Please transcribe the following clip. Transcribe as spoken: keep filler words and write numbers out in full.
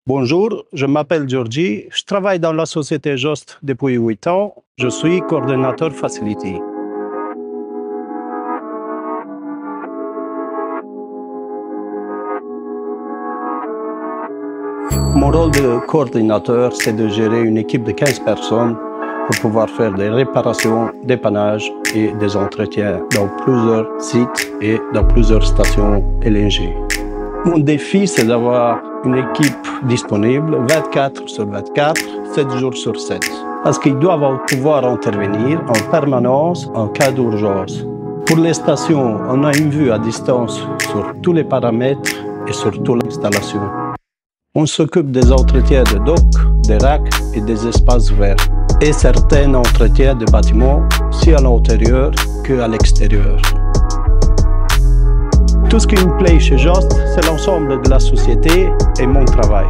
Bonjour, je m'appelle Georgie, je travaille dans la société Jost depuis huit ans, je suis coordinateur Facility. Mon rôle de coordinateur, c'est de gérer une équipe de quinze personnes pour pouvoir faire des réparations, dépannages et des entretiens dans plusieurs sites et dans plusieurs stations L N G. Mon défi, c'est d'avoir une équipe disponible vingt-quatre sur vingt-quatre, sept jours sur sept. Parce qu'ils doivent pouvoir intervenir en permanence en cas d'urgence. Pour les stations, on a une vue à distance sur tous les paramètres et sur toute l'installation. On s'occupe des entretiens de docks, des racks et des espaces verts. Et certains entretiens de bâtiments, si à l'intérieur qu'à l'extérieur. Tout ce qui me plaît chez Jost, c'est l'ensemble de la société et mon travail.